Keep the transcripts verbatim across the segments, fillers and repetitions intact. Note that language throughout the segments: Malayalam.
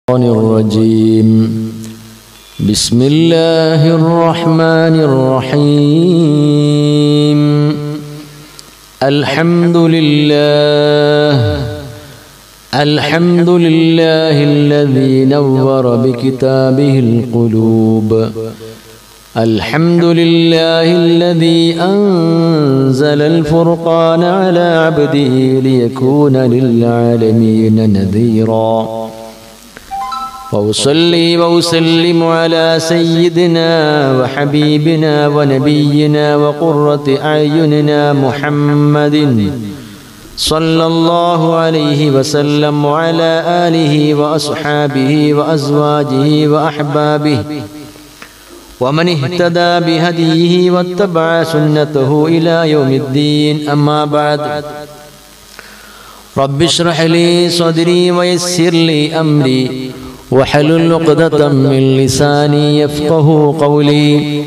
الرجيم بسم الله الرحمن الرحيم الحمد لله الحمد لله الذي نور بكتابه القلوب الحمد لله الذي أنزل الفرقان على عبده ليكون للعالمين نذيرا وأصلي وأسلم على سيدنا وحبيبنا ونبينا وقرة أعيننا محمد صلى الله عليه وسلم وعلى آله وأصحابه وأزواجه وأحبابه ومن اهتدى بهديه واتبع سنته إلى يوم الدين أما بعد رب اشرح لي صدري ويسر لي أمري وحلل عقدة من لساني يفقه قولي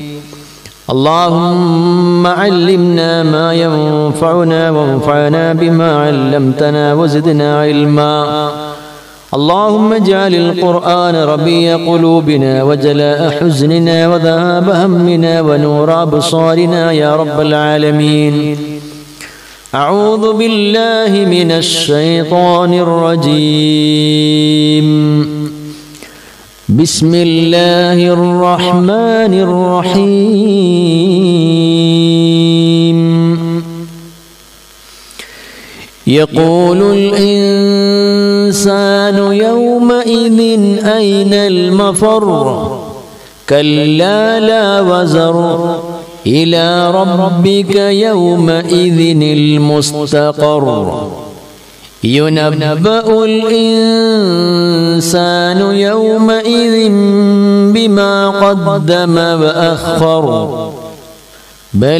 اللهم علمنا ما ينفعنا وانفعنا بما علمتنا وزدنا علما اللهم اجعل القرآن ربيع قلوبنا وجلاء حزننا وذهاب همنا ونور أبصارنا يا رب العالمين أعوذ بالله من الشيطان الرجيم بسم الله الرحمن الرحيم يقول الإنسان يومئذ أين المفر كلا لا وزر إلى ربك يومئذ المستقر ينبأ الإنسان يومئذ بما قدم وأخر بل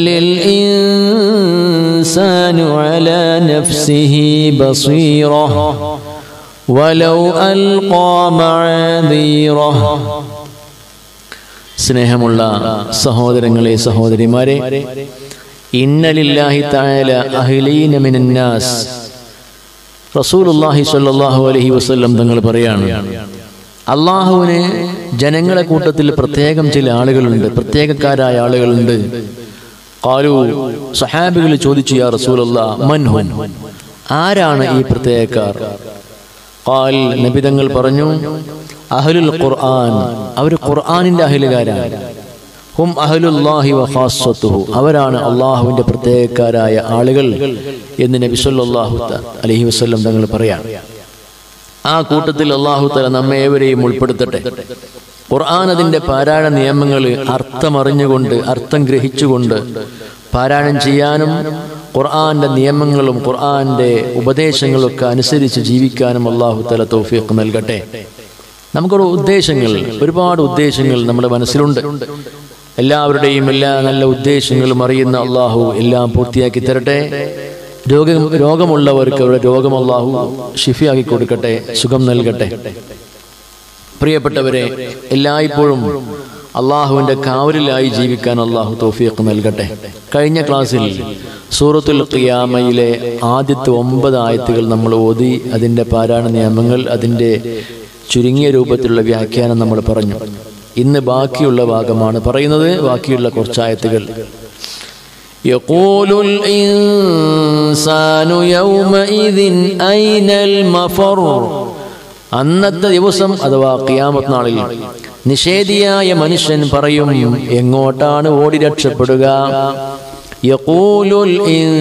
الإنسان على نفسه بصيرة ولو ألقى معاذيره സ്നേഹമുള്ള സഹോദരങ്ങളെ സഹോദരിമാരെ, ഇന്ന ലില്ലാഹി തആല അഹ്ലീന മിനന്നാസ് റസൂലുള്ളാഹി സ്വല്ലല്ലാഹു അലൈഹി വസല്ലം തങ്ങൾ പറയാണ്, അള്ളാഹുവിന് ജനങ്ങളെ കൂട്ടത്തിൽ പ്രത്യേകം ചില ആളുകളുണ്ട്, പ്രത്യേകക്കാരായ ആളുകളുണ്ട്. ഖാലു, സഹാബികൾ ചോദിച്ചു, യാ റസൂലല്ലാഹ് മൻ ഹും, ആരാണ് ഈ പ്രത്യേകക്കാർ? ഖാൽ, നബി തങ്ങൾ പറഞ്ഞു, അഹ്ലുൽ ഖുർആൻ, അവർ ഖുർആനിന്റെ അഹ്ലുകാരാണ്. ഹും അഹ്ലുല്ലാഹി വ ഖാസ്സത്തുഹു, അവരാണ് അള്ളാഹുവിന്റെ പ്രത്യേകക്കാരായ ആളുകൾ എന്ന് നബി സല്ലല്ലാഹു അലൈഹി വസല്ലം തങ്ങൾ പറയാം. ആ കൂട്ടത്തിൽ അള്ളാഹു തആല നമ്മെ ഏവരെയും ഉൾപ്പെടുത്തട്ടെ. ഖുർആൻ അതിന്റെ പാരായണ നിയമങ്ങൾ അർത്ഥമറിഞ്ഞുകൊണ്ട് അർത്ഥം ഗ്രഹിച്ചുകൊണ്ട് പാരായണം ചെയ്യാനും ഖുർആന്റെ നിയമങ്ങളും ഖുർആന്റെ ഉപദേശങ്ങളും ഒക്കെ അനുസരിച്ച് ജീവിക്കാനും അള്ളാഹു തആല തൗഫീഖ് നൽകട്ടെ. നമുക്കൊരു ഉദ്ദേശങ്ങൾ, ഒരുപാട് ഉദ്ദേശങ്ങൾ നമ്മുടെ മനസ്സിലുണ്ട്. എല്ലാവരുടെയും എല്ലാ നല്ല ഉദ്ദേശങ്ങളും അറിയുന്ന അള്ളാഹു എല്ലാം പൂർത്തിയാക്കി തരട്ടെ. രോഗം രോഗമുള്ളവർക്ക് അവരുടെ രോഗം അള്ളാഹു ഷിഫിയാക്കി കൊടുക്കട്ടെ, സുഖം നൽകട്ടെ. പ്രിയപ്പെട്ടവരെ, എല്ലായ്പ്പോഴും അള്ളാഹുവിന്റെ കാവലിലായി ജീവിക്കാൻ അള്ളാഹു തൗഫീഖ് നൽകട്ടെ. കഴിഞ്ഞ ക്ലാസ്സിൽ സൂറത്തുൽ ഖിയാമയിലെ ആദ്യത്തെ ഒമ്പത് ആയത്തുകൾ നമ്മൾ ഓതി. അതിൻ്റെ പാരായണ നിയമങ്ങൾ, അതിൻ്റെ ചുരുങ്ങിയ രൂപത്തിലുള്ള വ്യാഖ്യാനം നമ്മൾ പറഞ്ഞു. ഇന്ന് ബാക്കിയുള്ള ഭാഗമാണ് പറയുന്നത്, ബാക്കിയുള്ള കുറച്ചായത്തുകൾ. യഖൂലുൽ ഇൻസാനു യൗമഇദിൻ ഐനൽ മഫർ, അന്നത്തെ ദിവസം അഥവാ ഖിയാമത്ത് നാളിൽ നിഷേധിയായ മനുഷ്യൻ പറയും, എങ്ങോട്ടാണ് ഓടി രക്ഷപ്പെടുക? യഖൂലുൽ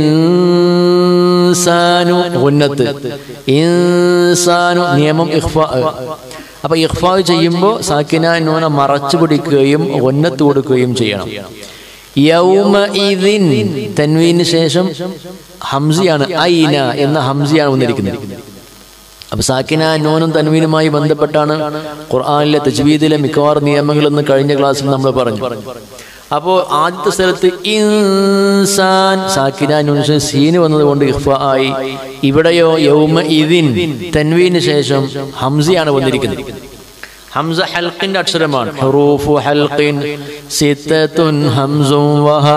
ഇൻസാനു, ഉന്നത്ത് ഇൻസാനു നിയമം ഇഖ്ഫാ. അപ്പൊ ഇഖ്ഫാ ചെയ്യുമ്പോൾ സാക്കിന നൂന മറച്ചു പിടിക്കുകയും ഉന്നത്ത് കൊടുക്കുകയും ചെയ്യണം. യൗമഇദിൻ തൻവീന് ശേഷം ഹംസിയാണ്, ഐന എന്ന ഹംസിയാണ് വന്നിരിക്കുന്നത്. അപ്പൊ സാക്കിന നൂനും തൻവീനുമായി ബന്ധപ്പെട്ടാണ് ഖുർആനിലെ തജ്വീദിലെ മിക്കവാറും നിയമങ്ങൾ എന്ന് കഴിഞ്ഞ ക്ലാസ്സിൽ നമ്മൾ പറഞ്ഞു. അപ്പോ ആദ്യത്തെ സ്ഥലത്ത് ഇൻസാൻ സാക്കിന നൂൻ സീന് വന്നതുകൊണ്ട് ഇഖ്ഫാ ആയി. ഇവിടെയോ യൗമഇദിൻ തൻവീന് ശേഷം ഹംസിയാണ് വന്നിരിക്കുന്നത്. ഹംസ ഹൽഖിന്റെ അക്ഷരമാണ്. ഹുറൂഫു ഹൽഖിൻ സിത്തത്തുൻ ഹംസും വഹ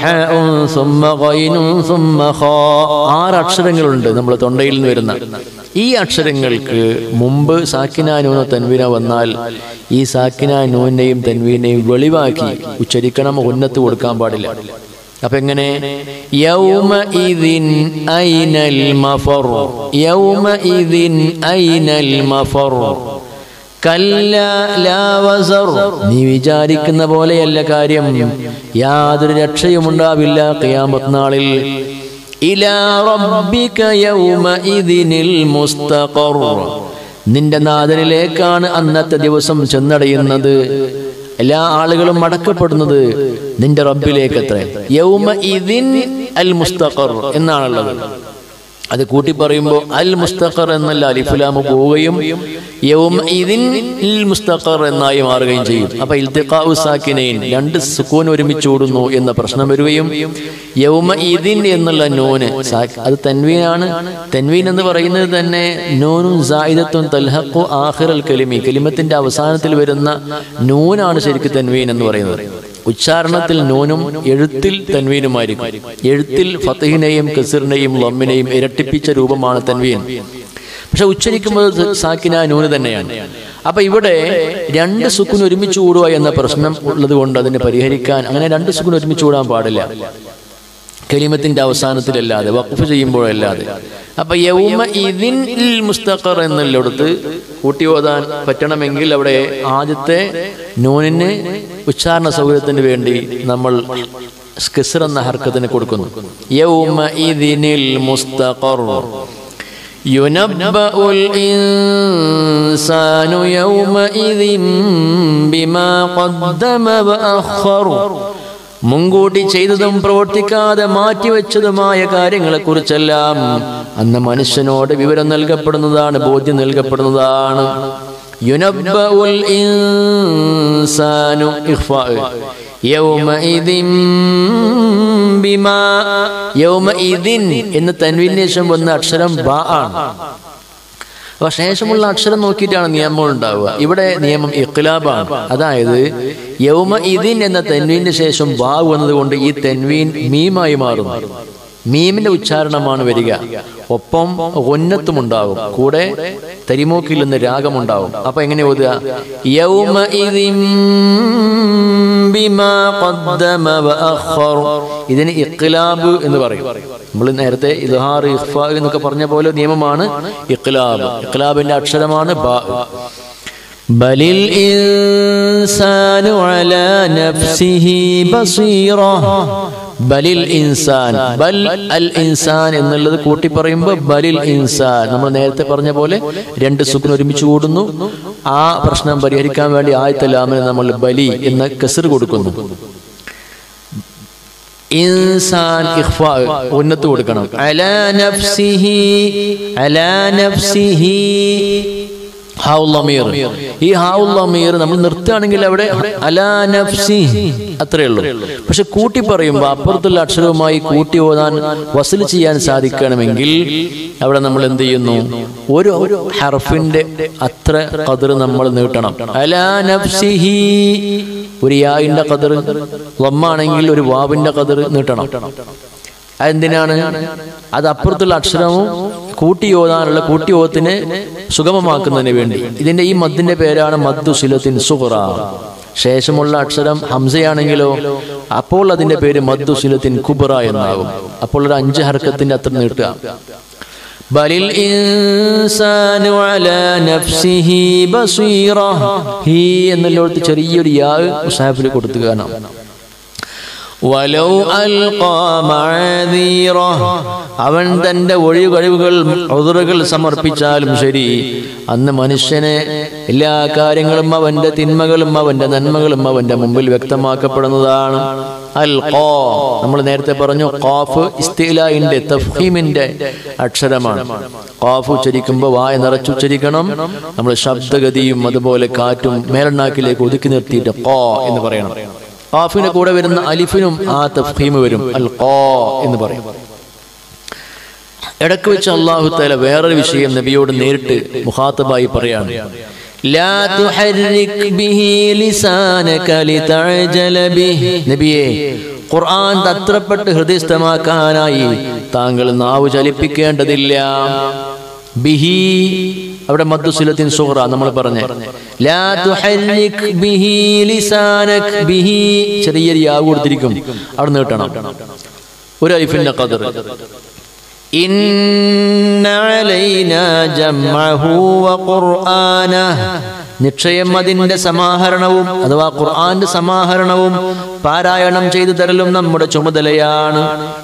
ആറ് അക്ഷരങ്ങളുണ്ട് നമ്മൾ തൊണ്ടയിൽ നിന്ന് വരുന്ന. ഈ അക്ഷരങ്ങൾക്ക് മുമ്പ് സാക്കിന നൂന തൻവീന വന്നാൽ ഈ സാക്കിന നൂനെയും തൻവീനെയും വെളിവാക്കി ഉച്ചരിക്കണം, ഉന്നത്ത് കൊടുക്കാൻ പാടില്ല. അപ്പൊ എങ്ങനെ? യൗമഇദിൻ ഐനൽ മഫർ, യൗമഇദിൻ ഐനൽ മഫർ, കല്ലാ ലാ വസർ, നീ വിചാരിക്കുന്ന പോലെയല്ല കാര്യം, യാതൊരു രക്ഷയും ഉണ്ടാവില്ല ഖിയാമത്ത് നാളിൽ. ഇലാ റബ്ബിക യൗമഇദിനിൽ മുസ്തഖർ, നിന്റെ നാഥനിലേക്കാണ് അന്നത്തെ ദിവസം ചെന്നടയുന്നത്. എല്ലാ ആളുകളും മടക്കപ്പെടുന്നത് നിന്റെ റബ്ബിലേക്ക്. അത്ര യൗമഇദിൻ അൽ മുസ്തഖർ എന്നാണുള്ളത്. അത് കൂട്ടി പറയുമ്പോൾ അൽ മുസ്തഖർ എന്നല്ല അലിഫ് ലാം പോവുകയും യൗമഇദിൻ അൽ മുസ്തഖർ എന്നായി മാറുകയും ചെയ്യും. അപ്പൊ ഇൽതിഖാഉ സാക്കിനൈൻ, രണ്ട് സുക്കൂൻ ഒരുമിച്ച് ഓടുന്നു എന്ന പ്രശ്നം വരികയും യൗമഇദിൻ എന്നുള്ള നൂന് അത് തൻവീനാണ്. തൻവീൻ എന്ന് പറയുന്നത് തന്നെ നൂനും സായിദത്തുൻ തൽഹഖു ആഖിറൽ കലിമി, കലിമത്തിന്റെ അവസാനത്തിൽ വരുന്ന നൂനാണ് ശരിക്കും തൻവീൻ എന്ന് പറയുന്നത്. ഉച്ചാരണത്തിൽ നൂനും എഴുത്തിൽ തൻവീനുമായിരിക്കും. എഴുത്തിൽ ഫതഹിനെയും കസ്റിനെയും ലമ്മിനെയും ഇരട്ടിപ്പിച്ച രൂപമാണ് തൻവീൻ. പക്ഷെ ഉച്ചരിക്കുമ്പോൾ സാക്കിന നൂന് തന്നെയാണ്. അപ്പൊ ഇവിടെ രണ്ട് സുക്കൂൻ ഒരുമിച്ച് കൂടുക എന്ന പ്രശ്നം ഉള്ളത് കൊണ്ട് അതിനെ പരിഹരിക്കാൻ അങ്ങനെ രണ്ട് സുക്കൂൻ ഒരുമിച്ച് കൂടാൻ പാടില്ല, കലിമത്തിന്റെ അവസാനത്തിലല്ലാതെ, വഖഫ് ചെയ്യുമ്പോഴല്ലാതെ. അപ്പൊ യൗമഇദിൻ മുസ്തഖർ എന്നുള്ളിടത്ത് കൂട്ടി ഓതാൻ പറ്റണമെങ്കിൽ അവിടെ ആദ്യത്തെ നൂനിന് ഉച്ചാരണ സൗകര്യത്തിന് വേണ്ടി നമ്മൾ കസ്ർ എന്ന ഹർക്കത്തിന് കൊടുക്കുന്നു. യൗമഇദിനിൽ മുസ്തഖർ യുനബ്ബഉൽ ഇൻസാനു യൗമഇദിൻ ബിമാ ഖദ്ദമ വഅഖർ, മുൻകൂട്ടി ചെയ്തതും പ്രവർത്തിക്കാതെ മാറ്റിവെച്ചതുമായ കാര്യങ്ങളെക്കുറിച്ചെല്ലാം അന്ന് മനുഷ്യനോട് വിവരം നൽകപ്പെടുന്നതാണ്, ബോധ്യം നൽകപ്പെടുന്നതാണ്. യുനബ്ബഉൽ ഇൻസാനു ഇഖ്ഫാ യൗമഇദിൻ ബിമാ, യൗമഇദിൻ എന്ന തൻവീനിന് ശേഷം വന്ന അക്ഷരം ബ ആണ്. അപ്പൊ ശേഷമുള്ള അക്ഷരം നോക്കിയിട്ടാണ് നിയമം ഉണ്ടാവുക. ഇവിടെ നിയമം ഇഖ്ലാബാണ്. അതായത് യൗമഇദിൻ എന്ന തൻവീനിന് ശേഷം ബാ വന്നത് കൊണ്ട് ഈ തൻവീൻ മീമായി മാറുന്നു. മീമിന്റെ ഉച്ചാരണമാണ് വരിക. ഒപ്പം ഉന്നത്തും ഉണ്ടാവും, കൂടെ തരിമോക്കിൽ നിന്ന് രാഗമുണ്ടാവും. അപ്പൊ എങ്ങനെ ഓതുക? യൗമഇദിൻ ബിമാ ഖദ്ദമ വഅഖർ. ഇതിന് ഇഖ്ലാബ് എന്ന് പറയും. നമ്മൾ നേരത്തെ ഇദ്ഹാർ ഇഖ്ഫാ എന്നൊക്കെ പറഞ്ഞ പോലെ നിയമമാണ് ഇഖ്ലാബ്. ഇഖ്ലാബിന്റെ അക്ഷരമാണ് ബാ. ബലിൽ ഇൻസാനു അലാ നഫ്സിഹി ബസീറ, ബലിൽ ഇൻസാൻ, ബൽ അൽ ഇൻസാൻ എന്നുള്ളത് കൂട്ടി പറയുമ്പോൾ ബലിൽ ഇൻസാൻ. നമ്മൾ നേരത്തെ പറഞ്ഞ പോലെ രണ്ട് സുക്കൂൻ ഒരുമിച്ച് കൂടുന്നു. ആ പ്രശ്നം പരിഹരിക്കാൻ വേണ്ടി ആയത്തെ ലാമിന് നമ്മൾ ബലി എന്ന കസ്ർ കൊടുക്കുന്നു. ഇൻസാൻ ഇഖ്ഫാ ഉന്നത്ത് കൊടുക്കണം. അലാ നഫ്സിഹി, അലാ നഫ്സിഹി ഹാഉൽ ലമീർ. ഈ ഹാഉൽ ലമീർ നമ്മൾ നിർത്തുകയാണെങ്കിൽ അവിടെ അലാ നഫ്സി അത്രേ ഉള്ളൂ. പക്ഷെ കൂട്ടി പറയുമ്പോൾ അപ്പുറത്തുള്ള അക്ഷരവുമായി കൂട്ടി ഓതാൻ വസൽ ചെയ്യാൻ സാധിക്കണമെങ്കിൽ അവിടെ നമ്മൾ എന്ത് ചെയ്യുന്നു? ഒരു ഹർഫിന്റെ അത്ര ഖദർ നമ്മൾ നീട്ടണം. അലാ നഫ്സിഹി ഒരു യാഇന്റെ ഖദർ, ലമ്മാണെങ്കിൽ ഒരു വാവിന്റെ ഖദർ നീട്ടണം. അതെന്തിനാണ്? അത് അപ്പുറത്തുള്ള അക്ഷരവും കൂട്ടി ഓതാനുള്ള കൂട്ടി ഓത്തിന് സുഗമമാക്കുന്നതിന് വേണ്ടി. ഇതിന്റെ ഈ മദ്ദിന്റെ പേരാണ് മദ്ദു സിലത്തിൻ സുഗ്റ. ശേഷമുള്ള അക്ഷരം ഹംസയാണെങ്കിലോ അപ്പോൾ അതിന്റെ പേര് മദ്ദു സിലത്തിൻ കുബ്ര എന്നാകും. അപ്പോൾ ഒരു അഞ്ച് ഹർക്കത്തിന്റെ അത്ര നീട്ടുക. ബലിൽ ഇൻസാനു അലാ നഫ്സിഹി ബസീറ, ഹി എന്നുള്ളടത്ത് ചെറിയൊരു യാ മുസാഫിൽ കൊടുത്തു കാണാം. വലൗ അൽഖാ മഅദീറ, അവൻ തന്റെ ഒഴികഴിവുകൾ ഉദ്റുകൾ സമർപ്പിച്ചാലും ശരി, അന്ന് മനുഷ്യനെ എല്ലാ കാര്യങ്ങളും അവന്റെ തിന്മകളും അവന്റെ നന്മകളും അവന്റെ മുമ്പിൽ വ്യക്തമാക്കപ്പെടുന്നതാണ്. അൽഖാ നമ്മൾ നേരത്തെ പറഞ്ഞു ഖാഫ് ഇസ്തിലാഇന്റെ തഫ്ഹീമിന്റെ അക്ഷരമാണ്. ഖാഫ് ഉച്ചരിക്കുമ്പോൾ വായ നിറച്ചുച്ചരിക്കണം. നമ്മൾ ശബ്ദഗതിയും അതുപോലെ കാറ്റും മേലെണ്ണാക്കിലേക്ക് ഒതുക്കി നിർത്തിയിട്ട് ഖാ എന്ന് പറയണം. ഖാഫിന് കൂടെ വരുന്ന അലിഫിനും ആ തഫ്ഹീം വരും, അൽ ഖാ എന്ന് പറയും. ഇടക്ക് വെച്ച് അല്ലാഹു തആല വേറൊരു വിഷയം നബിയോട് നേരിട്ട് മുഖാത്തബായി പറയാണ്. ലാ തുഹർരിക് ബിഹി ലിസാനക ലിതഅജല ബിഹി, നബിയേ ഖുർആൻ തത്രപ്പെട്ട് ഹൃദയസ്ഥമാക്കാനായി താങ്കൾ നാവ് ചലിപ്പിക്കേണ്ടതില്ല. ബിഹി അവിടെ മദ്ദുസിലത്തിൻ സുഗ്റ നമ്മൾ പറഞ്ഞ ലാ തുഹല്ലിക് ബിഹി ലിസാനക് ബിഹി ചെറിയൊരു യാ കൊടുത്തിരിക്കും അവിടെ നീട്ടണം ഒരു അലിഫിന്റെ ഖദർ ഇന്ന അലൈനാ ജംഅഹു വ ഖുർആനഹു നിശ്ചയം അതിന്റെ സമാഹരണവും അഥവാ ഖുർആന്റെ സമാഹരണവും പാരായണം ചെയ്തു തരലും നമ്മുടെ ചുമതലയാണ്.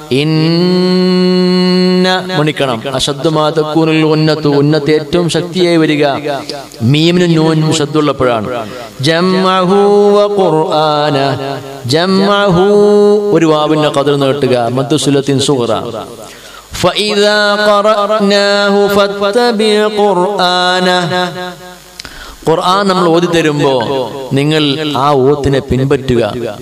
ഇന്ന മണിക്കണം അശബ്ദമാ തകൂനുൽ ഉന്നത്തു ഉന്നത്ത് ഏറ്റവും ശക്തിയായി വരിക മീമിനും നൂനും ശബ്ദമുള്ളപ്പോഴാണ്. ജംഅഹു വ ഖുർആന ജംഅഹു ഒരു വാവിന്റെ ഖദർ നീട്ടുക മദ്ദുസുലത്തിൻ സുഗ്റ ഫഇദാ ഖറഅനാഹു ഫത്തബി ഖുർആനഹു ഖുർആൻ നമ്മൾ ഓതി തരുമ്പോ നിങ്ങൾ ആ ഓത്തിനെ പിൻപറ്റുക.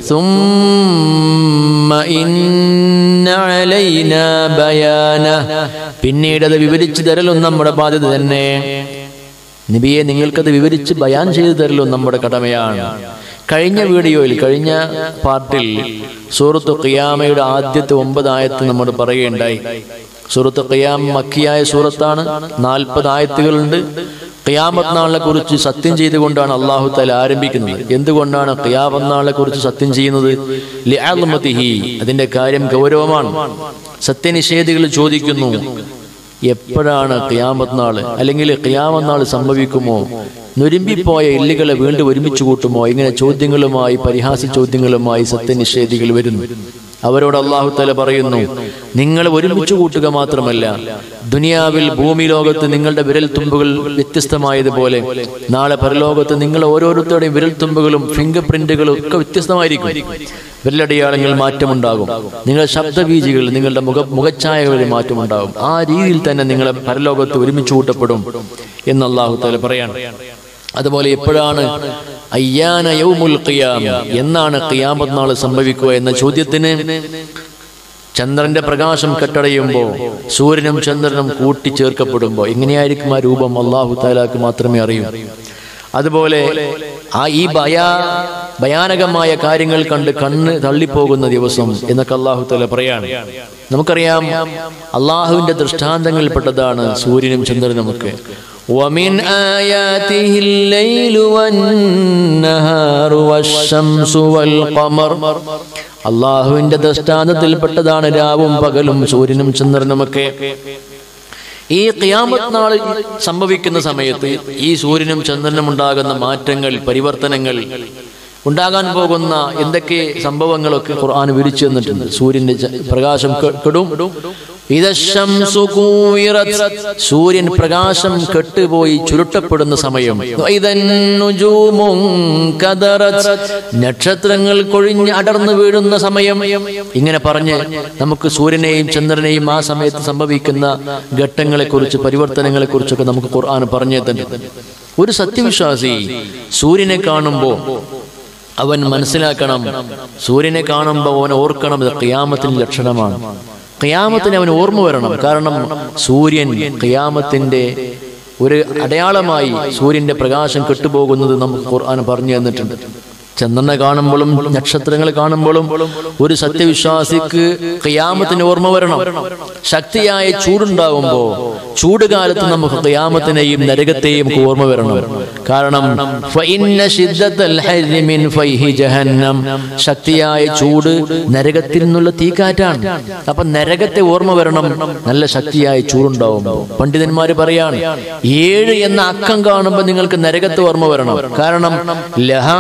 സുമ്മ ഇന്ന അലൈനാ ബയാനഹു പിന്നീട് അത് വിവരിച്ചു തരലും നമ്മുടെ ബാധ്യത തന്നെ. നബിയെ നിങ്ങൾക്കത് വിവരിച്ച് ബയാൻ ചെയ്തു തരലും നമ്മുടെ കടമയാണ്. കഴിഞ്ഞ വീഡിയോയിൽ കഴിഞ്ഞ പാർട്ടിൽ സൂറത്ത് ഖിയാമയുടെ ആദ്യത്തെ ഒമ്പത് ആയത്ത് നമ്മൾ പറയുകയുണ്ടായി. സൂറത്ത് ഖിയാമ മക്കിയായ സൂറത്താണ്. നാൽപ്പത് ആയത്തുകളുണ്ട്. ഖിയാമത്ത് നാളിനെ കുറിച്ച് സത്യം ചെയ്തുകൊണ്ടാണ് അല്ലാഹു തആല ആരംഭിക്കുന്നത്. എന്തുകൊണ്ടാണ് ഖിയാമത്ത് നാളിനെ കുറിച്ച് സത്യം ചെയ്യുന്നത്? ലിഅൽമതിഹി അതിന്റെ കാര്യം ഗൗരവമാണ്. സത്യനിഷേധികൾ ചോദിക്കുന്നു എപ്പോഴാണ് ഖിയാമത്ത് നാൾ, അല്ലെങ്കിൽ ഖിയാമത്ത് നാൾ സംഭവിക്കുമോ, നുരുമ്പിപ്പോയ എല്ലുകളെ വീണ്ടും ഒരുമിച്ച് കൂട്ടുമോ, ഇങ്ങനെ ചോദ്യങ്ങളുമായി പരിഹാസ ചോദ്യങ്ങളുമായി സത്യനിഷേധികൾ വരുന്നു. അവരോട് അല്ലാഹു തആല പറയുന്നു നിങ്ങൾ ഒരുമിച്ച് കൂട്ടുക മാത്രമല്ല ദുനിയാവിൽ ഭൂമി ലോകത്ത് നിങ്ങളുടെ വിരൽ തുമ്പുകൾ വ്യത്യസ്തമായതുപോലെ നാളെ പരലോകത്ത് നിങ്ങൾ ഓരോരുത്തരുടെയും വിരൽ തുമ്പുകളും ഫിംഗർ പ്രിന്റുകളും ഒക്കെ വ്യത്യസ്തമായിരിക്കും. വിരലടയാളങ്ങൾ മാറ്റമുണ്ടാകും. നിങ്ങളുടെ ശബ്ദബീജികൾ നിങ്ങളുടെ മുഖ മുഖഛായകളിൽ മാറ്റമുണ്ടാകും. ആ രീതിയിൽ തന്നെ നിങ്ങളെ പരലോകത്ത് ഒരുമിച്ച് കൂട്ടപ്പെടും എന്ന് അല്ലാഹു തആല പറയാണ്. അതുപോലെ എപ്പോഴാണ് അയ്യാന യൗമുൽ ഖിയാമ എന്നാണ് ഖിയാമത്ത് നാൾ സംഭവിക്കുക എന്ന ചോദ്യത്തിന് ചന്ദ്രന്റെ പ്രകാശം കെട്ടടയുമ്പോൾ സൂര്യനും ചന്ദ്രനും കൂട്ടിച്ചേർക്കപ്പെടുമ്പോൾ എങ്ങനെയായിരിക്കും ആ രൂപം അല്ലാഹു തആലക്ക് മാത്രമേ അറിയൂ. അതുപോലെ ആ ഈ ഭയാ ഭയാനകമായ കാര്യങ്ങൾ കണ്ട് കണ്ണ് തള്ളിപ്പോകുന്ന ദിവസം എന്നൊക്കെ അല്ലാഹു തആല പറയാണ്. നമുക്കറിയാം അല്ലാഹുവിന്റെ ദൃഷ്ടാന്തങ്ങളിൽപ്പെട്ടതാണ് സൂര്യനും ചന്ദ്രനും ഒക്കെ. ومن آياته الليل والنهار والشمس والقمر അല്ലാഹുവിന്റെ ദൃഷ്ടാന്തത്തിൽപ്പെട്ടതാണ് രാവും പകലും സൂര്യനും ചന്ദ്രനുമൊക്കെ. ഈ ഖിയാമത്ത് നാൾ സംഭവിക്കുന്ന സമയത്ത് ഈ സൂര്യനും ചന്ദ്രനും ഉണ്ടാകുന്ന മാറ്റങ്ങൾ, പരിവർത്തനങ്ങൾ, ഉണ്ടാകാൻ പോകുന്ന എന്തൊക്കെ സംഭവങ്ങളൊക്കെ ഖുർആൻ വിവരിച്ചു തന്നിട്ടുണ്ട്. സൂര്യന്റെ പ്രകാശം കെടും. സൂര്യൻ പ്രകാശം കെട്ടുപോയി ചുരുട്ടപ്പെടുന്ന സമയം. നക്ഷത്രങ്ങൾ കൊഴിഞ്ഞ് അടർന്നു വീഴുന്ന സമയം. ഇങ്ങനെ പറഞ്ഞ് നമുക്ക് സൂര്യനെയും ചന്ദ്രനെയും ആ സമയത്ത് സംഭവിക്കുന്ന ഘട്ടങ്ങളെ കുറിച്ച്, പരിവർത്തനങ്ങളെ കുറിച്ചൊക്കെ നമുക്ക് ഖുർആൻ പറഞ്ഞു തന്നിട്ടുണ്ട്. ഒരു സത്യവിശ്വാസി സൂര്യനെ കാണുമ്പോൾ അവൻ മനസ്സിലാക്കണം, സൂര്യനെ കാണുമ്പോൾ അവൻ ഓർക്കണം ഇത് ഖിയാമത്തിന്റെ ലക്ഷണമാണ്. ഖിയാമത്തിന് അവന് ഓർമ്മ വരണം. കാരണം സൂര്യൻ ഖിയാമത്തിന്റെ ഒരു അടയാളമായി സൂര്യന്റെ പ്രകാശം കെട്ടുപോകുന്നത് നമുക്ക് ഖുർആൻ പറഞ്ഞു തന്നിട്ടുണ്ട്. ചന്ദ്രനെ കാണുമ്പോഴും നക്ഷത്രങ്ങൾ കാണുമ്പോഴും ഒരു സത്യവിശ്വാസിക്ക് ഖിയാമത്തിന് ഓർമ്മ വരണം. ശക്തിയായ ചൂടുണ്ടാകുമ്പോ ചൂടുകാലത്ത് നമുക്ക് ഖിയാമത്തിനെയും നരകത്തെയും ഓർമ്മ വരണം. കാരണം ശക്തിയായ ചൂട് നരകത്തിൽ നിന്നുള്ള തീക്കാറ്റാണ്. അപ്പൊ നരകത്തെ ഓർമ്മ വരണം നല്ല ശക്തിയായ ചൂടുണ്ടാവുമ്പോ. പണ്ഡിതന്മാര് പറയാണ് ഏഴ് എന്ന അക്കം കാണുമ്പോൾ നിങ്ങൾക്ക് നരകത്തെ ഓർമ്മ വരണം. കാരണം ലഹാ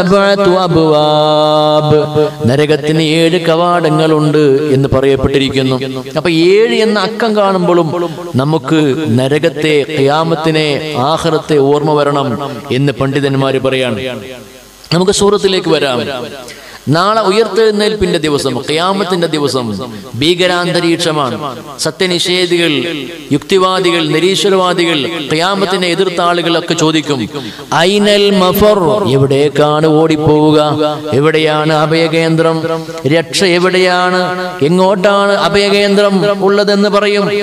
നരകത്തിന് ഏഴ് കവാടങ്ങളുണ്ട് എന്ന് പറയപ്പെട്ടിരിക്കുന്നു. അപ്പൊ ഏഴ് എന്ന അക്കം കാണുമ്പോഴും നമുക്ക് നരകത്തെ, ഖിയാമത്തിനെ, ആഖിറത്തെ ഓർമ്മ വരണം എന്ന് പണ്ഡിതന്മാര് പറയാണ്. നമുക്ക് സൂറത്തിലേക്ക് വരാം. നാളെ ഉയർത്തെഴുന്നേൽപ്പിന്റെ ദിവസം, ഖിയാമത്തിന്റെ ദിവസം ഭീകരാന്തരീക്ഷമാണ്. സത്യനിഷേധികൾ, യുക്തിവാദികൾ, നിരീശ്വരവാദികൾ, ഖിയാമത്തിനെ എതിർത്ത ആളുകളൊക്കെ ചോദിക്കും ഐനൽ മഫർ, എവിടേക്കാണ് ഓടിപ്പോവുക, എവിടെയാണ് അഭയകേന്ദ്രം, രക്ഷ എവിടെയാണ്, എങ്ങോട്ടാണ് അഭയകേന്ദ്രം ഉള്ളതെന്ന് പറയും.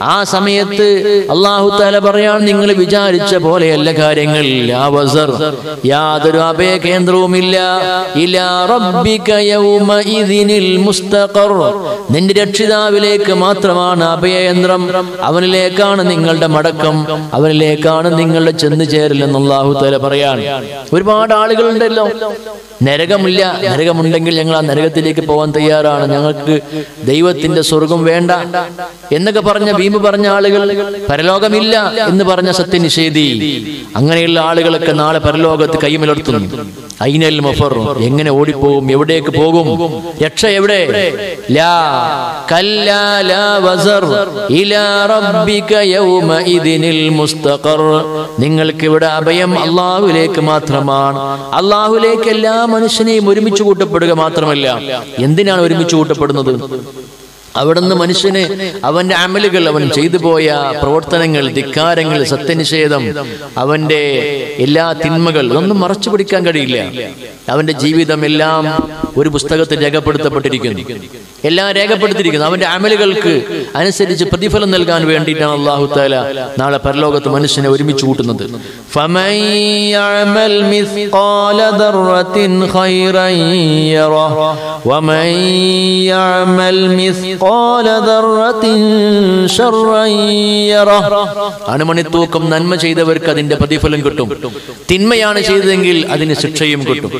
ആ സമയത്ത് അല്ലാഹു തആല പറയാൻ, നിങ്ങൾ വിചാരിച്ച പോലെയല്ല കാര്യങ്ങൾ. ലാ വസർ, യാതൊരു അഭയ കേന്ദ്രവുമില്ല. ഇലാ റബ്ബിക യൗമഇദിനിൽ മുസ്തഖർ, നിന്റെ രക്ഷിതാവിലേക്ക് മാത്രമാണ് അഭയകേന്ദ്രം. അവനിലേക്കാണ് നിങ്ങളുടെ മടക്കം, അവനിലേക്കാണ് നിങ്ങളുടെ ചെന്ന് ചേരലെന്ന് അല്ലാഹു തആല പറയാൻ. ഒരുപാട് ആളുകളുണ്ടല്ലോ, നരകമില്ല, നരകമുണ്ടെങ്കിൽ ഞങ്ങൾ ആ നരകത്തിലേക്ക് പോകാൻ തയ്യാറാണ്, ഞങ്ങൾക്ക് ദൈവത്തിന്റെ സ്വർഗം വേണ്ട എന്നൊക്കെ പറഞ്ഞ ഭീമ പറഞ്ഞ ആളുകൾ, പരലോകമില്ല എന്ന് പറഞ്ഞ സത്യനിഷേധി, അങ്ങനെയുള്ള ആളുകളൊക്കെ നാളെ പരലോകത്ത് കൈമലർത്തുന്നു. ഐനൽ മഫർ, എങ്ങനെ ഓടിപ്പോകും, എവിടേക്ക് പോകും, രക്ഷ എവിടെ? ലാ കല്ലാ ലാ വസർ ഇലാ റബ്ബിക യൗമഇദിനിൽ മുസ്തഖർ, നിങ്ങൾക്ക് ഇവിടെ അഭയം അല്ലാഹുവിലേക്ക് മാത്രമാണ്. അല്ലാഹുവിലേക്ക് എല്ലാ മനുഷ്യനെയും ഒരുമിച്ച് കൂട്ടപ്പെടുക മാത്രമല്ല, എന്തിനാണ് ഒരുമിച്ച് കൂട്ടപ്പെടുന്നത്? അവിടുന്ന് മനുഷ്യന് അവന്റെ അമലുകൾ, അവൻ ചെയ്തു പോയ പ്രവർത്തനങ്ങൾ, ധിക്കാരങ്ങൾ, സത്യനിഷേധം, അവന്റെ എല്ലാ തിന്മകൾ, അതൊന്നും മറച്ചു പിടിക്കാൻ കഴിയില്ല. അവന്റെ ജീവിതം എല്ലാം ഒരു പുസ്തകത്തിൽ രേഖപ്പെടുത്തപ്പെട്ടിരിക്കുന്നു, എല്ലാം രേഖപ്പെടുത്തിയിരിക്കുന്നു. അവന്റെ അമലുകൾക്ക് അനുസരിച്ച് പ്രതിഫലം നൽകാൻ വേണ്ടിയിട്ടാണ് അല്ലാഹു തആല നാളെ പരലോകത്ത് മനുഷ്യനെ ഒരുമിച്ച് കൂട്ടുന്നത്. ഫമൻ യഅമൽ മിസ്ഖാല ദർറത്തിൻ ഖൈറൻ യറഹ വമൻ യഅമൽ മിസ്ഖാല ദർറത്തിൻ ശർറൻ യറഹ, അണുമണിത്തൂക്കം നന്മ ചെയ്തവർക്ക് അതിന്റെ പ്രതിഫലം കിട്ടും, തിന്മയാണ് ചെയ്തതെങ്കിൽ അതിന് ശിക്ഷയും കിട്ടും.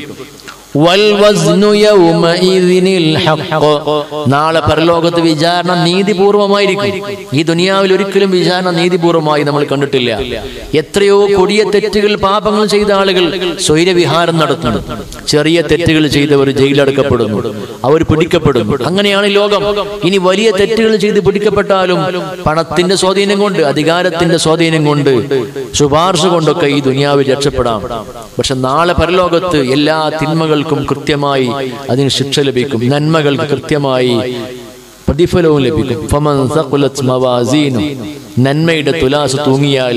നാളെ പരലോകത്ത് വിചാരണ നീതിപൂർവമായിരിക്കും. ഈ ദുനിയാവിൽ ഒരിക്കലും വിചാരണ നീതിപൂർവമായി നമ്മൾ കണ്ടിട്ടില്ല. എത്രയോ കൊടിയ തെറ്റുകൾ, പാപങ്ങൾ ചെയ്ത ആളുകൾ സ്വൈരവിഹാരം നടത്തുന്നു. ചെറിയ തെറ്റുകൾ ചെയ്തവർ ജയിലടക്കപ്പെടുന്നു, അവർ പിടിക്കപ്പെടുന്നു. അങ്ങനെയാണ് ലോകം. ഇനി വലിയ തെറ്റുകൾ ചെയ്ത് പിടിക്കപ്പെട്ടാലും പണത്തിന്റെ സ്വാധീനം കൊണ്ട്, അധികാരത്തിന്റെ സ്വാധീനം കൊണ്ട്, ശുപാർശ കൊണ്ടൊക്കെ ഈ ദുനിയാവിൽ രക്ഷപ്പെടാം. പക്ഷെ നാളെ പരലോകത്ത് എല്ലാ തിന്മകൾ കൃത്യമായി അതിന് ശിക്ഷ ലഭിക്കും, നന്മകൾക്ക് കൃത്യമായി പ്രതിഫലവും ലഭിക്കും. ഫമൻ സഖുലത് മവാസീനു, നന്മയുടെ തുലാസ് തൂങ്ങിയാൽ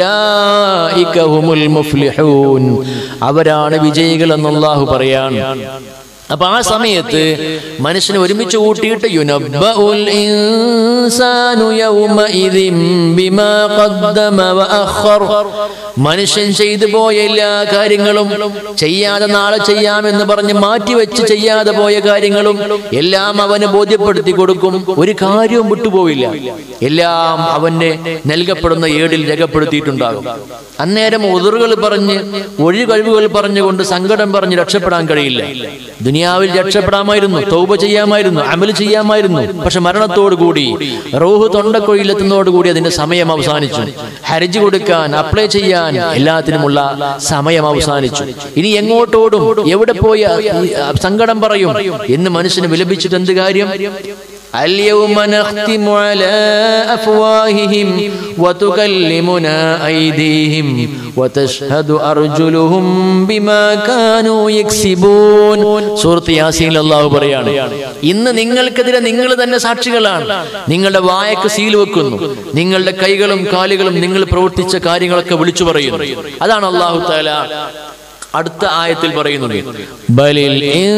ഫഉലൈക ഹുമുൽ മുഫ്ലിഹൂൻ, അവരാണ് വിജയികൾ എന്ന് അല്ലാഹു പറയാൻ. അപ്പൊ ആ സമയത്ത് മനുഷ്യനെ ഒരുമിച്ച് കൂട്ടിയിട്ട് യുനബ്ബഉൽ ഇൻസാനു യൗമഇദിൻ ബിമാ ഖദ്ദമ വഅഖർ, മനുഷ്യൻ ചെയ്തു പോയ എല്ലാ കാര്യങ്ങളും, ചെയ്യാതെ നാളെ ചെയ്യാമെന്ന് പറഞ്ഞ് മാറ്റിവെച്ച് ചെയ്യാതെ പോയ കാര്യങ്ങളും എല്ലാം അവന് ബോധ്യപ്പെടുത്തി കൊടുക്കും. ഒരു കാര്യവും വിട്ടുപോയില്ല, എല്ലാം അവന് നൽകപ്പെടുന്ന ഏടിൽ രേഖപ്പെടുത്തിയിട്ടുണ്ടാകും. അന്നേരം ഉദറുകൾ പറഞ്ഞ്, ഒഴികഴിവുകൾ പറഞ്ഞുകൊണ്ട് സങ്കടം പറഞ്ഞ് രക്ഷപ്പെടാൻ കഴിയില്ല. ദുനിയാവിൽ രക്ഷപ്പെടാമായിരുന്നു, തൗബ ചെയ്യാമായിരുന്നു, അമൽ ചെയ്യാമായിരുന്നു. പക്ഷെ മരണത്തോടുകൂടി, റൂഹ് തൊണ്ടക്കൊഴിയിലെത്തുന്നതോടുകൂടി അതിന്റെ സമയം അവസാനിച്ചു. ഹജ്ജ് കൊടുക്കാൻ, അപ്ലൈ ചെയ്യാൻ, എല്ലാത്തിനുമുള്ള സമയം അവസാനിച്ചു. ഇനി എങ്ങോട്ടോടും, എവിടെ പോയി സങ്കടം പറയും എന്ന് മനുഷ്യന് വിലപിച്ചിട്ട് എന്ത് കാര്യം? اليوم نختم على أفواههم وتكلمنا أيديهم وتشهد أرجلهم بما كانوا يكسبون. സൂറത്ത് യാസീനിൽ അല്ലാഹു പറയാണ്, ഇന്ന് നിങ്ങൾക്കെതിരെ നിങ്ങൾ തന്നെ സാക്ഷികളാണ്. നിങ്ങളുടെ വായക്ക് സീൽ വെക്കുന്നു, നിങ്ങളുടെ കൈകളും കാലുകളും നിങ്ങൾ പ്രവർത്തിച്ച കാര്യങ്ങളൊക്കെ വിളിച്ചു പറയുന്നു. അതാണ് അല്ലാഹു തആല അടുത്ത ആയത്തിൽ പറയുന്നത്, ബലിൽ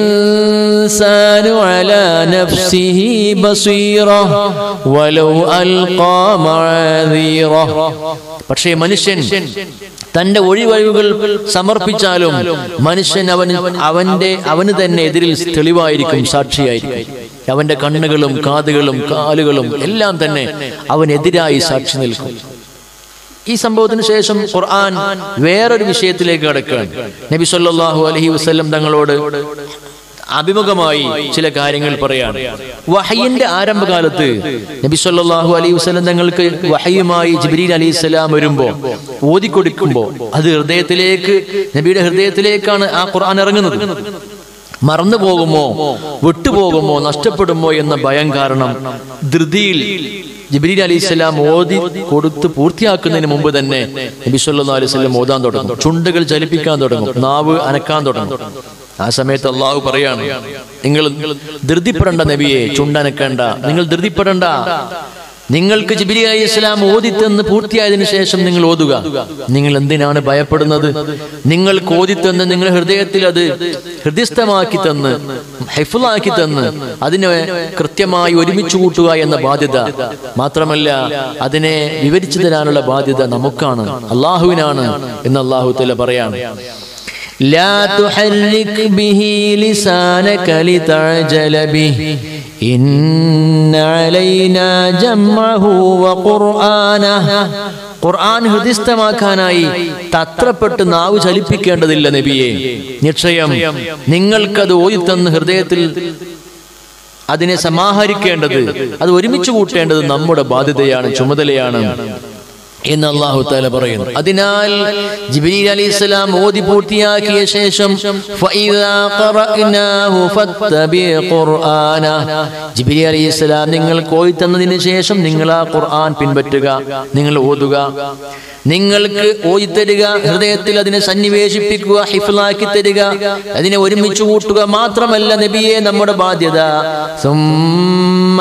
ഇൻസാനു അലാ നഫ്സിഹി ബസീറ വലൗ അൽഖാ മഅദീറ. പക്ഷേ മനുഷ്യൻ തന്റെ ഒഴിവഴിവുകൾ സമർപ്പിച്ചാലും മനുഷ്യൻ അവന് അവന്റെ അവന് തന്നെ എതിരിൽ തെളിവായിരിക്കും, സാക്ഷിയായിരിക്കും. അവന്റെ കണ്ണുകളും കാതുകളും കാലുകളും എല്ലാം തന്നെ അവനെതിരായി സാക്ഷി നിൽക്കും. ഈ സംഭവത്തിന് ശേഷം ഖുർആൻ വേറൊരു വിഷയത്തിലേക്ക് കടക്കുകയാണ്. നബി സല്ലല്ലാഹു അലൈഹി വസല്ലം തങ്ങളോട് അഭിമുഖമായി ചില കാര്യങ്ങൾ പറയാണ്. വഹയിന്റെ ആരംഭകാലത്ത് നബി സല്ലല്ലാഹു അലൈഹി വസല്ലം തങ്ങൾക്ക് വഹയുമായി ജിബ്രീൽ അലൈഹിസ്സലാം വരുമ്പോ, ഓതിക്കൊടുക്കുമ്പോ അത് ഹൃദയത്തിലേക്ക്, നബിയുടെ ഹൃദയത്തിലേക്കാണ് ആ ഖുർആൻ ഇറങ്ങുന്നത്. മറന്നു പോകുമോ, വിട്ടുപോകുമോ, നഷ്ടപ്പെടുമോ എന്ന ഭയം കാരണം ധൃതിയിൽ ജിബ്രീൽ അലൈഹിസ്സലാം ഓതി കൊടുത്ത് പൂർത്തിയാക്കുന്നതിന് മുമ്പ് തന്നെ നബി സല്ലല്ലാഹു അലൈഹി വസല്ലം ഓതാൻ തുടങ്ങും. ചുണ്ടുകൾ ചലിപ്പിക്കാൻ തുടങ്ങും, നാവ് അനക്കാൻ തുടങ്ങും. ആ സമയത്ത് അള്ളാഹു പറയാണ്, നിങ്ങൾ ധൃതിപ്പെടേണ്ട നബിയെ, ചുണ്ടനക്കേണ്ട, നിങ്ങൾ ധൃതിപ്പെടേണ്ട. നിങ്ങൾക്ക് ജിബ്രീൽ അലൈഹിസ്സലാം ഓതിത്തന്ന് പൂർത്തിയായതിനു ശേഷം നിങ്ങൾ ഓതുക. നിങ്ങൾ എന്തിനാണ് ഭയപ്പെടുന്നത്? നിങ്ങൾക്ക് ഓതിത്തന്ന് നിങ്ങൾ ഹൃദയത്തിൽ അത് ഹൃദയസ്ഥമാക്കി തന്ന് ഹിഫ്ളാക്കി തന്ന് അതിനെ കൃത്യമായി ഒരുമിച്ച് കൂട്ടുക എന്ന ബാധ്യത മാത്രമല്ല, അതിനെ വിവരിച്ചു തരാനുള്ള ബാധ്യത നമുക്കാണ്, അള്ളാഹുവിനാണ് എന്ന് അള്ളാഹു തആല പറയാണ്. لا تحرك به لسانك لتعجل به إن علينا جمعه وقرآنه. ഖുർആൻ ഹൃദയസ്ഥമാക്കാനായി തത്രപ്പെട്ട് നാവ് ചലിപ്പിക്കേണ്ടതില്ല നബിയെ. നിശ്ചയം നിങ്ങൾക്കത് ഓതിത്തന്ന് ഹൃദയത്തിൽ അതിനെ സമാഹരിക്കേണ്ടത്, അത് ഒരുമിച്ച് കൂട്ടേണ്ടത് നമ്മുടെ ബാധ്യതയാണ്, ചുമതലയാണ് എന്ന് അല്ലാഹു തആല പറയുന്നു. അതിനാൽ ജിബ്രീൽ അലൈഹിസ്സലാം ഓതി പൂർത്തിയാക്കിയ ശേഷം ഫഇദാ ഖറഅനാഹു ഫത്തബി ഖുർആന, ജിബ്രീൽ അലൈഹിസ്സലാം നിങ്ങൾ ഓതി തന്നതിന് ശേഷം നിങ്ങൾ ആ ഖുർആൻ പിൻപറ്റുക, നിങ്ങൾ ഓതുക. നിങ്ങൾക്ക് ഓതി തരിക, ഹൃദയത്തിൽ അതിനെ സന്നിവേശിപ്പിക്കുക, ഹിഫ്ളാക്കി തരിക, അതിനെ ഒരുമിച്ച് കൂട്ടുക മാത്രമല്ല നബിയെ നമ്മുടെ ബാധ്യത. സുമ്മ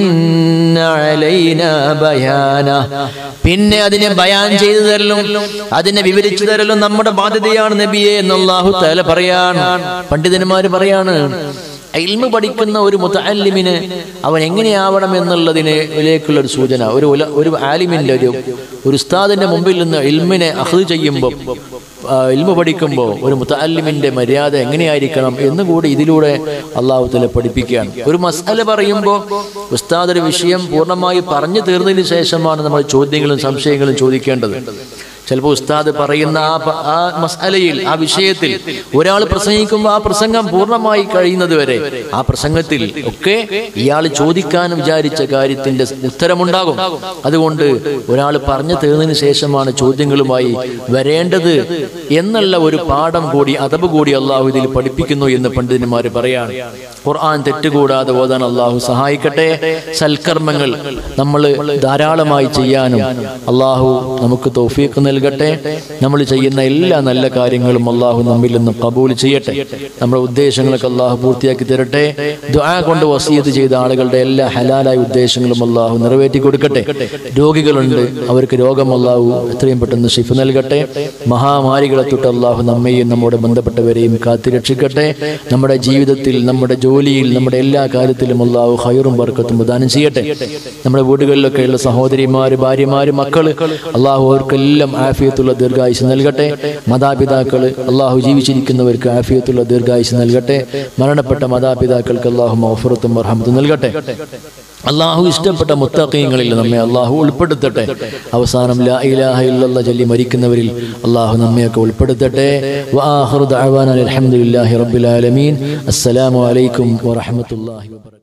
ഇന്ന അലൈനാ ബയാന, പിന്നെ അതിനെ ബയാൻ ചെയ്തു തരലും അതിനെ വിവരിച്ചു തരലും നമ്മുടെ ബാധ്യതയാണ് നബിയെ എന്ന് അല്ലാഹു തആല പറയാണ്. പണ്ഡിതന്മാര് പറയാണ്, ഇൽമ് പഠിക്കുന്ന ഒരു മുതഅല്ലിമിന് അവൻ എങ്ങനെയാവണം എന്നുള്ളതിലേക്കുള്ള ഒരു സൂചന, ഒരു ഒരു ആലിമിന്റെ ഒരു ഒരു ഉസ്താദിന്റെ മുമ്പിൽ നിന്ന് ഇൽമിനെ അഖ്ദ് ചെയ്യുമ്പോൾ, ഇൽമു പഠിക്കുമ്പോൾ ഒരു മുതഅല്ലിമിന്റെ മര്യാദ എങ്ങനെയായിരിക്കണം എന്നുകൂടി ഇതിലൂടെ അല്ലാഹു തആല പഠിപ്പിക്കുകയാണ്. ഒരു മസ്അല പറയുമ്പോൾ ഉസ്താദ് ഒരു വിഷയം പൂർണ്ണമായി പറഞ്ഞു തീർന്നതിന് ശേഷമാണ് നമ്മൾ ചോദ്യങ്ങളും സംശയങ്ങളും ചോദിക്കേണ്ടത്. ചിലപ്പോൾ ഉസ്താദ് പറയുന്ന ആ ആ മസ്അലയിൽ, ആ വിഷയത്തിൽ ഒരാൾ പ്രസംഗിക്കുമ്പോൾ ആ പ്രസംഗം പൂർണ്ണമായി കഴിയുന്നത് വരെ ആ പ്രസംഗത്തിൽ ഒക്കെ ഇയാൾ ചോദിക്കാൻ വിചാരിച്ച കാര്യത്തിന്റെ ഉത്തരമുണ്ടാകും. അതുകൊണ്ട് ഒരാൾ പറഞ്ഞു തീർന്നതിന് ശേഷമാണ് ചോദ്യങ്ങളുമായി വരേണ്ടത് എന്നുള്ള ഒരു പാഠം കൂടി, അദബ് കൂടി അള്ളാഹു ഇതിൽ പഠിപ്പിക്കുന്നു എന്ന് പണ്ഡിതന്മാർ പറയാണ്. ഖുർആൻ തെറ്റുകൂടാതെ ഓതാൻ അള്ളാഹു സഹായിക്കട്ടെ. സൽക്കർമ്മങ്ങൾ നമ്മൾ ധാരാളമായി ചെയ്യാനും അള്ളാഹു നമുക്ക് തൗഫീഖ് നൽകട്ടെ. നമ്മൾ ചെയ്യുന്ന എല്ലാ നല്ല കാര്യങ്ങളും അള്ളാഹു നമ്മിൽ നിന്ന് ഖബൂൽ ചെയ്യട്ടെ. നമ്മുടെ ഉദ്ദേശങ്ങളൊക്കെ അള്ളാഹു പൂർത്തിയാക്കി തരട്ടെ. ദുആ കൊണ്ട് വസിയത്ത് ചെയ്ത ആളുകളുടെ എല്ലാ ഹലാലായ ഉദ്ദേശങ്ങളും അള്ളാഹു നിറവേറ്റി കൊടുക്കട്ടെ. രോഗികളുണ്ട്, അവർക്ക് രോഗം അള്ളാഹു എത്രയും പെട്ടെന്ന് ശിഫ നൽകട്ടെ. മഹാമാരികളെ തൊട്ട് അള്ളാഹു നമ്മയും നമ്മുടെ ബന്ധപ്പെട്ടവരെയും കാത്തുരക്ഷിക്കട്ടെ. നമ്മുടെ ജീവിതത്തിൽ, നമ്മുടെ ജോലിയിൽ, നമ്മുടെ എല്ലാ കാര്യത്തിലും അള്ളാഹു ഖൈറും ബർക്കത്തും പ്രദാനം ചെയ്യട്ടെ. നമ്മുടെ വീടുകളിലൊക്കെയുള്ള സഹോദരിമാര്, ഭാര്യമാര്, മക്കള് അള്ളാഹു അവർക്കെല്ലാം ആഫിയത്തുള്ള ദീർഘായുസ് നൽകട്ടെ. മാതാപിതാക്കള് അള്ളാഹു ജീവിച്ചിരിക്കുന്നവർക്ക് ആഫിയത്തുള്ള ദീർഘായുസ് നൽകട്ടെ. മരണപ്പെട്ട മാതാപിതാക്കൾക്ക് അള്ളാഹു മഗ്ഫിറത്തും റഹ്മത്തും നൽകട്ടെ. അള്ളാഹു ഇഷ്ടപ്പെട്ട മുത്തഖീങ്ങളിൽ നമ്മെ അള്ളാഹു ഉൾപ്പെടുത്തട്ടെ. അവസാനം ലാ ഇലാഹ ഇല്ലല്ലാഹ് ചൊല്ലി മരിക്കുന്നവരിൽ അള്ളാഹു നമ്മയൊക്കെ ഉൾപ്പെടുത്തട്ടെ. വആഖിറു ദഅവാനാ അൽഹംദുലില്ലാഹി റബ്ബിൽ ആലമീൻ. അസ്സലാമു അലൈക്കും വറഹ്മത്തുള്ളാഹി വബറകാതുഹു.